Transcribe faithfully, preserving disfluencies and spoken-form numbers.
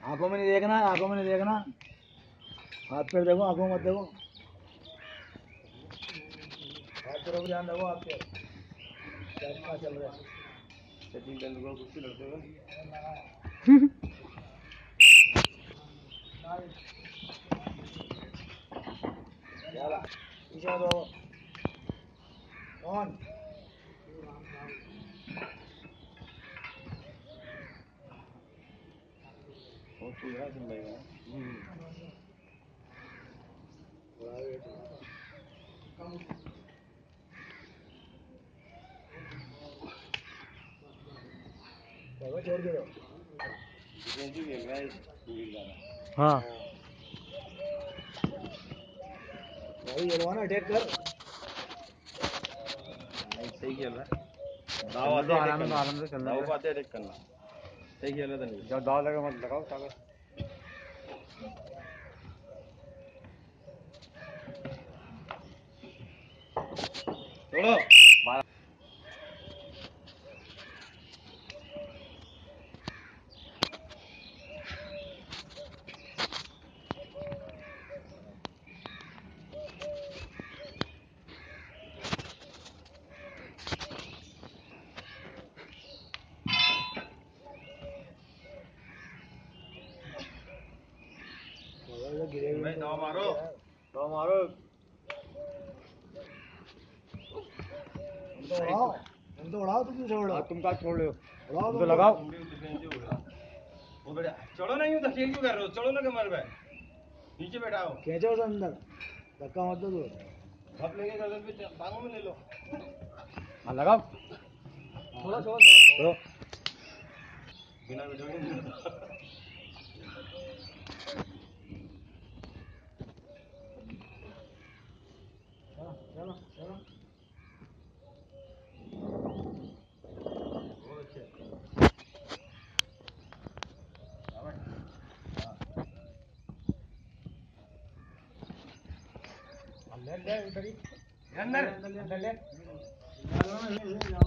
आंखों में नहीं देखना, आंखों में नहीं देखना, हाथ पैर देखो, आंखों मत देखो। हाथ पैरों पर ध्यान रखो आपके, क्या चल रहा है। सचिन तेंदुलकर कुश्ती लड़ते हुए पीछे दो कौन छोड़ के दो। हाँ भाई ये ना अटैक कर, सही खेल रहा है। दाव आते हैं आराम से आराम से चलना, दाव आते हैं अटैक करना, सही खेल रहा था। नहीं जब दाव लगे मत लगाओ ताकत। छोड़ो भाई, दाव मारो, दाव मारो। तुम तो उड़ाओ, तुम तो उड़ाओ, तुम छोड़ लो। तुम का छोड़ लो, उड़ाओ तुम तो लगाओ। वो बेटा चढ़ो ना, यूं धकेल क्यों कर रहे हो, चढ़ो ना कमर पे, नीचे बैठाओ, खींचो उसे अंदर, धक्का मत दो। आप लेके गर्दन पे टांगों में ले लो। हाँ लगाओ, छोड़ो छोड़ो छोड़ो, बिना वीडियो के चलो चलो। बहुत अच्छे। अंदर ले, अंदर ले, अंदर ले।